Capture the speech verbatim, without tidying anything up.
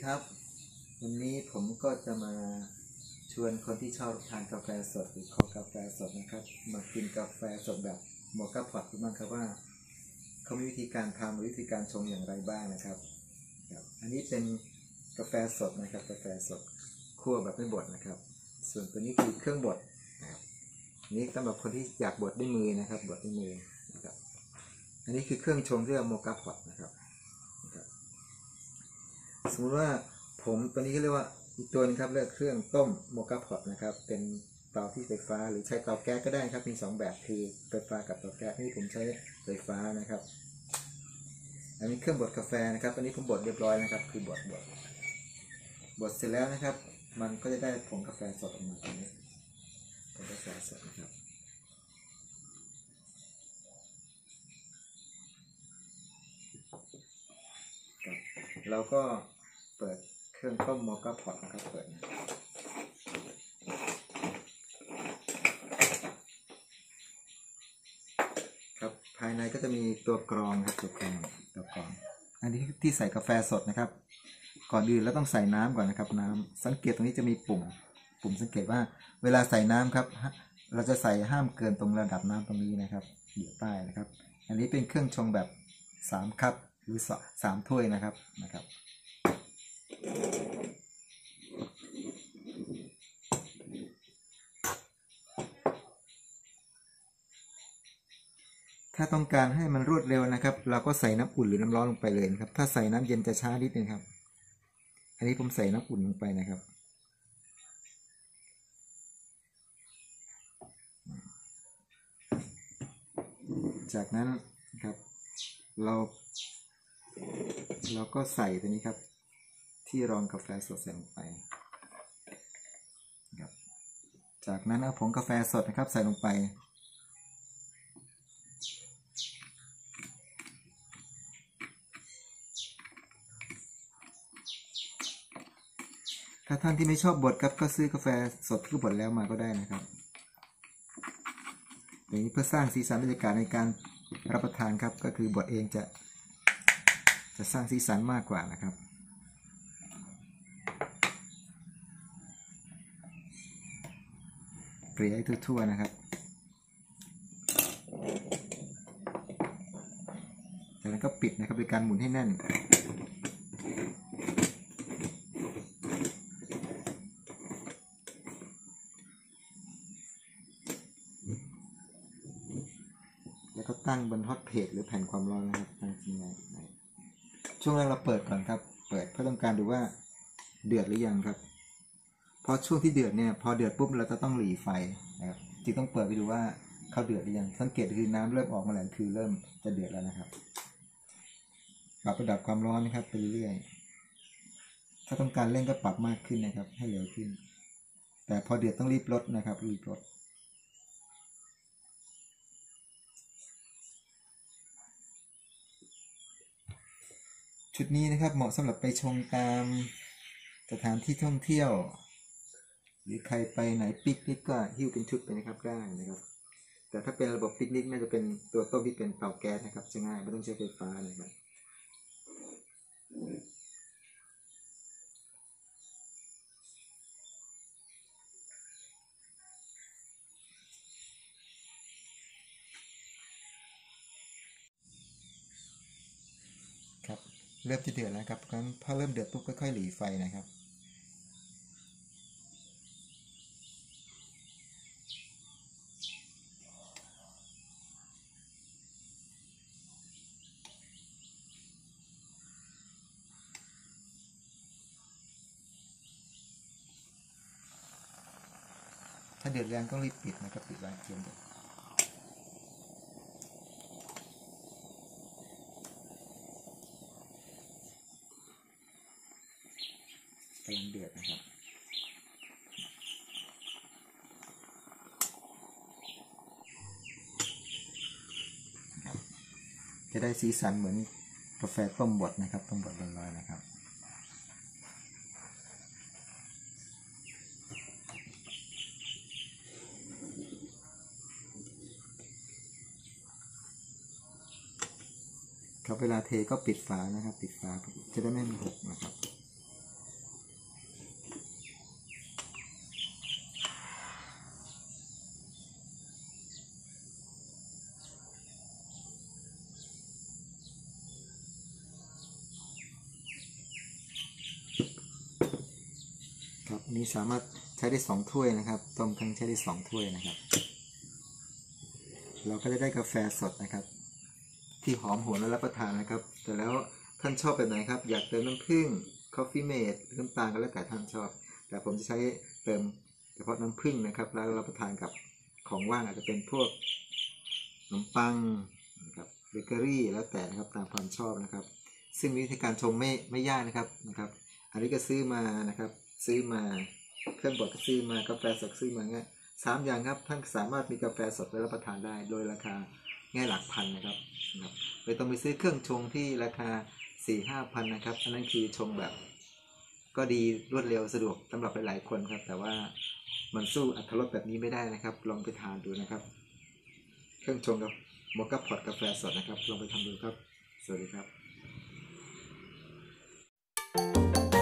ครับวันนี้ผมก็จะมาชวนคนที่ชอบทานกาแฟสดหรือคอกาแฟสดนะครับมากินกาแฟสดแบบโมคาพอตดูบ้างครับว่าเขามีวิธีการทำหรือวิธีการชงอย่างไรบ้างนะครับอันนี้เป็นกาแฟสดนะครับกาแฟสดคั่วแบบไม่บดนะครับส่วนตัวนี้คือเครื่องบดนะครับนี้สำหรับคนที่อยากบดด้วยมือนะครับบดด้วยมือนะครับอันนี้คือเครื่องชงที่เรียกโมคาพอตนะครับสมมติว่าผมตัวนี้เขาเรียกว่าอีกตัวนึงครับเรียกเครื่องต้มโมคาพอตนะครับเป็นเตาที่ไฟฟ้าหรือใช้เตาแก๊สก็ได้ครับมีสองแบบคือไฟฟ้ากับเตาแก๊สนี่ผมใช้ไฟฟ้านะครับอันนี้เครื่องบดกาแฟนะครับอันนี้ผมบดเรียบร้อยนะครับคือบดบดบดเสร็จแล้วนะครับมันก็จะได้ผงกาแฟสดออกมาตรงนี้ผงกาแฟสดนะครับเราก็เปิดเครื่องต้มโมคาพอตนะครับเปิดครับภายในก็จะมีตัวกรองครับตัวกรองตัวกรองอันนี้ที่ใส่กาแฟสดนะครับก่อนอื่นเราต้องใส่น้ำก่อนนะครับน้ำสังเกตตรงนี้จะมีปุ่มปุ่มสังเกตว่าเวลาใส่น้ำครับเราจะใส่ห้ามเกินตรงระดับน้ำตรงนี้นะครับอยู่ใต้นะครับอันนี้เป็นเครื่องชงแบบสามคัพหรือสามถ้วยนะครับนะครับถ้าต้องการให้มันรวดเร็วนะครับเราก็ใส่น้ำอุ่นหรือน้ำร้อนลงไปเลยนะครับถ้าใส่น้ำเย็นจะช้านิดนึงครับอันนี้ผมใส่น้ำอุ่นลงไปนะครับจากนั้นครับเราเราก็ใส่ตัวนี้ครับที่รองกาแฟสดใส่ลงไปครับจากนั้นเอาผงกาแฟสดนะครับใส่ลงไปถ้าท่านที่ไม่ชอบบดครับก็ซื้อกาแฟสดที่บดแล้วมาก็ได้นะครับอย่างนี้เพื่อสร้างสีสันบรรยากาศในการรับประทานครับก็คือบดเองจะจะสร้างสีสันมากกว่านะครับเกลี่ยให้ทั่วๆนะครับจากนั้นก็ปิดนะครับโดยการหมุนให้แน่นแล้วก็ตั้งบนฮอตเพลทหรือแผ่นความร้อนนะครับตั้งที่ไหนช่วงแรกเราเปิดก่อนครับเปิดเพื่อต้องการดูว่าเดือดหรือยังครับพอช่วงที่เดือดเนี่ยพอเดือดปุ๊บเราจะต้องหลีไฟนะครับจึงต้องเปิดไปดูว่าเขาเดือดหรือยังสังเกตคือน้ำเริ่มออกมาแล้วคือเริ่มจะเดือดแล้วนะครับปรับระดับความร้อนนะครับไปเรื่อยๆถ้าต้องการเร่งก็ปรับมากขึ้นนะครับให้เร็วขึ้นแต่พอเดือดต้องรีบลดนะครับรีบลดชุดนี้นะครับเหมาะสำหรับไปชงตามสถานที่ท่องเที่ยวหรือใครไปไหนปิกนิกก็หิ้วเป็นชุดไปนะครับได้นะครับแต่ถ้าเป็นระบบปิกนิกน่าจะเป็นตัวต้มที่เป็นเตาแก๊สนะครับจะง่ายไม่ต้องใช้ไฟฟ้านะครับครับเริ่มจะเดือดแล้วครับงั้นพอเริ่มเดือดปุ๊บค่อยๆหลีไฟนะครับถ้าเดือดแรงต้องรีบปิดนะครับปิดไว้เตรียมเดือดกำลังเดือดนะครับจะได้สีสันเหมือนกาแฟต้มบดนะครับต้มบดร้อนๆนะครับครับเวลาเทก็ปิดฝานะครับปิดฝาจะได้ไม่มันหกนะครับนี้สามารถใช้ได้สองถ้วยนะครับต้มครั้งใช้ได้สองถ้วยนะครับเราก็จะได้กาแฟสดนะครับที่หอมหวนและรับประทานนะครับแต่แล้วท่านชอบแบบไหนครับอยากเติมน้ำผึ้ง Coffee Mate น้ำตาลก็แล้วแต่ท่านชอบแต่ผมจะใช้เติมเฉพาะน้ำผึ้งนะครับแล้วรับประทานกับของว่างอาจจะเป็นพวกขนมปังนะครับเบเกอรี่แล้วแต่นะครับตามความชอบนะครับซึ่งวิธีการชงไม่ไม่ยากนะครับนะครับอันนี้ก็ซื้อมานะครับซื้อมาเครื่องบดก็ซื้อมากาแฟสดซื้อมาเงี้ยสามอย่างครับท่านสามารถมีกาแฟสดไว้รับประทานได้โดยราคาง่ายหลักพันนะครับนะครับไม่ต้องไปซื้อเครื่องชงที่ราคาสี่ห้าพันนะครับอันนั้นคือชงแบบก็ดีรวดเร็วสะดวกสำหรับหลายๆคนครับแต่ว่ามันสู้อรรถรสแบบนี้ไม่ได้นะครับลองไปทานดูนะครับเครื่องชงกับโมคาพอตกาแฟสดนะครับลองไปทำดูครับสวัสดีครับ